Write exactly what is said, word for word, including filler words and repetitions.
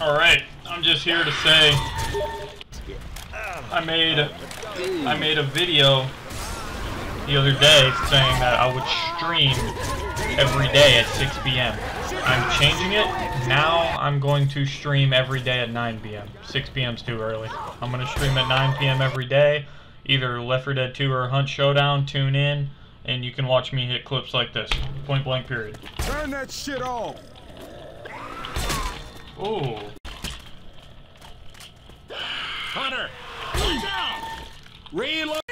Alright, I'm just here to say I made I made a video the other day saying that I would stream every day at six P M I'm changing it. Now I'm going to stream every day at nine P M six P M's too early. I'm going to stream at nine P M every day. Either Left four Dead two or Hunt Showdown. Tune in, and you can watch me hit clips like this. Point blank period. Turn that shit off! Ooh. Hunter! Reload!